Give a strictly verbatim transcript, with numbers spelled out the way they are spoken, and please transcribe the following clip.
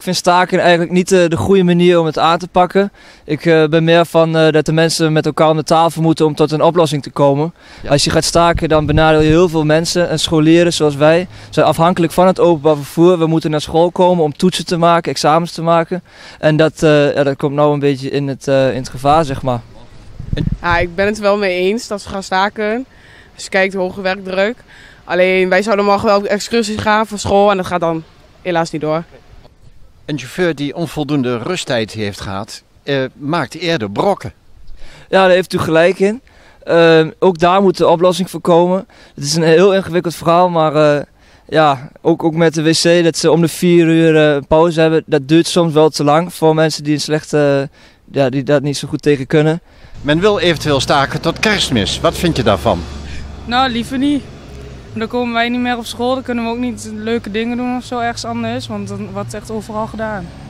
vind staken eigenlijk niet uh, de goede manier om het aan te pakken. Ik uh, ben meer van uh, dat de mensen met elkaar aan de tafel moeten om tot een oplossing te komen. Ja. Als je gaat staken, dan benadeel je heel veel mensen. En scholieren zoals wij zijn afhankelijk van het openbaar vervoer. We moeten naar school komen om toetsen te maken, examens te maken. En dat, uh, ja, dat komt nou een beetje in het, uh, in het gevaar, zeg maar. Ja, ik ben het wel mee eens dat ze gaan staken. Als je kijkt, hoge werkdruk. Alleen wij zouden morgen wel op excursies gaan voor school en dat gaat dan helaas niet door. Een chauffeur die onvoldoende rusttijd heeft gehad, uh, maakt eerder brokken. Ja, daar heeft u gelijk in. Uh, ook daar moet de oplossing voor komen. Het is een heel ingewikkeld verhaal, maar uh, ja, ook, ook met de wc, dat ze om de vier uur uh, pauze hebben, dat duurt soms wel te lang voor mensen die een slechte, uh, ja, die dat niet zo goed tegen kunnen. Men wil eventueel staken tot Kerstmis. Wat vind je daarvan? Nou, liever niet. Dan komen wij niet meer op school, dan kunnen we ook niet leuke dingen doen of zo ergens anders, want dan wordt het echt overal gedaan.